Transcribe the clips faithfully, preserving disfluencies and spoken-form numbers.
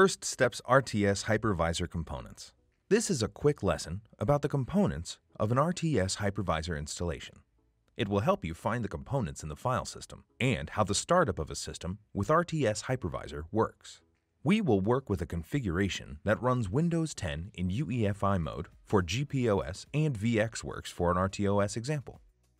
First Step's R T S Hypervisor components. This is a quick lesson about the components of an R T S hypervisor installation. It will help you find the components in the file system and how the startup of a system with R T S Hypervisor works. We will work with a configuration that runs Windows ten in U E F I mode for G P O S and VxWorks for an R T O S example.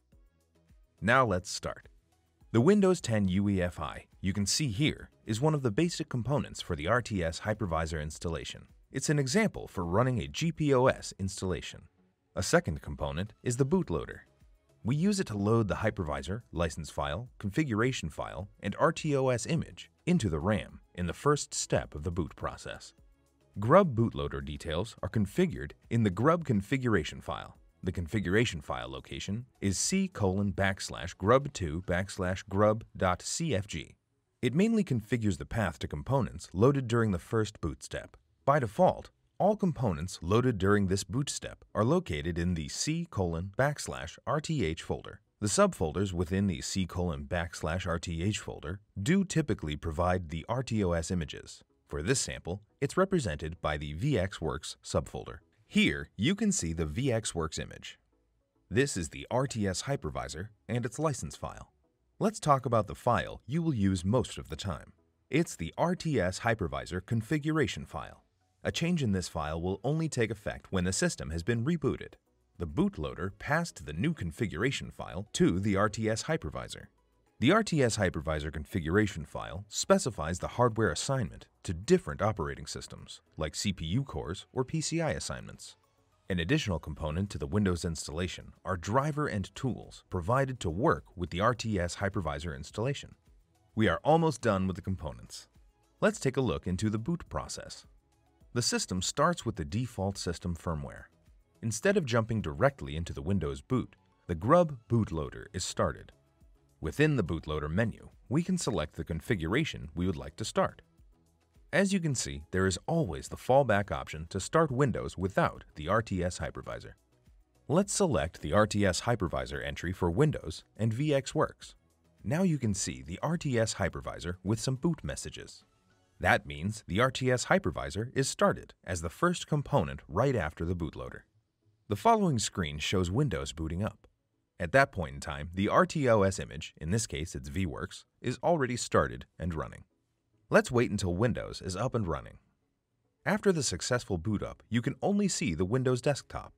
Now let's start. The Windows ten U E F I you can see here is one of the basic components for the R T S Hypervisor installation. It's an example for running a G P O S installation. A second component is the bootloader. We use it to load the hypervisor, license file, configuration file, and R T O S image into the RAM in the first step of the boot process. Grub bootloader details are configured in the grub configuration file. The configuration file location is c colon backslash grub2 backslash grub.cfg. It mainly configures the path to components loaded during the first boot step. By default, all components loaded during this boot step are located in the c colon backslash rth folder. The subfolders within the c colon backslash rth folder do typically provide the R T O S images. For this sample, it's represented by the VxWorks subfolder. Here, you can see the VxWorks image. This is the R T S hypervisor and its license file. Let's talk about the file you will use most of the time. It's the R T S hypervisor configuration file. A change in this file will only take effect when the system has been rebooted. The bootloader passed the new configuration file to the R T S hypervisor. The R T S hypervisor configuration file specifies the hardware assignment to different operating systems, like C P U cores or P C I assignments. An additional component to the Windows installation are driver and tools provided to work with the R T S hypervisor installation. We are almost done with the components. Let's take a look into the boot process. The system starts with the default system firmware. Instead of jumping directly into the Windows boot, the grub bootloader is started. Within the bootloader menu, we can select the configuration we would like to start. As you can see, there is always the fallback option to start Windows without the R T S hypervisor. Let's select the R T S hypervisor entry for Windows and VxWorks. Now you can see the R T S hypervisor with some boot messages. That means the R T S hypervisor is started as the first component right after the bootloader. The following screen shows Windows booting up. At that point in time, the R T O S image, in this case it's VWorks, is already started and running. Let's wait until Windows is up and running. After the successful boot up, you can only see the Windows desktop.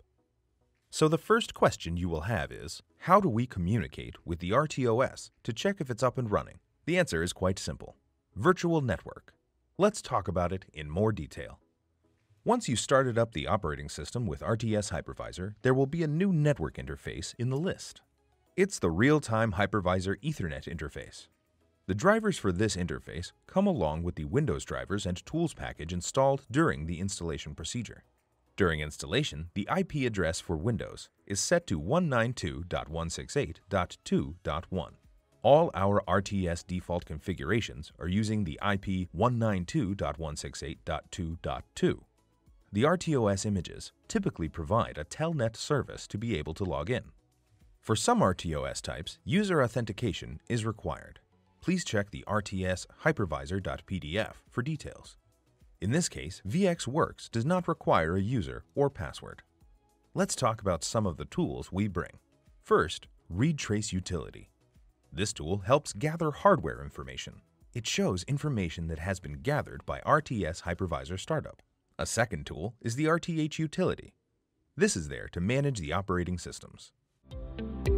So the first question you will have is, how do we communicate with the R T O S to check if it's up and running? The answer is quite simple. Virtual network. Let's talk about it in more detail. Once you started up the operating system with R T S Hypervisor, there will be a new network interface in the list. It's the Real-Time Hypervisor Ethernet interface. The drivers for this interface come along with the Windows drivers and tools package installed during the installation procedure. During installation, the I P address for Windows is set to one ninety-two dot one sixty-eight dot two dot one. All our R T S default configurations are using the I P one ninety-two dot one sixty-eight dot two dot two. The R T O S images typically provide a telnet service to be able to log in. For some R T O S types, user authentication is required. Please check the R T S hypervisor dot P D F for details. In this case, VxWorks does not require a user or password. Let's talk about some of the tools we bring. First, Read Trace Utility. This tool helps gather hardware information. It shows information that has been gathered by R T S Hypervisor startup. A second tool is the R T H utility. This is there to manage the operating systems.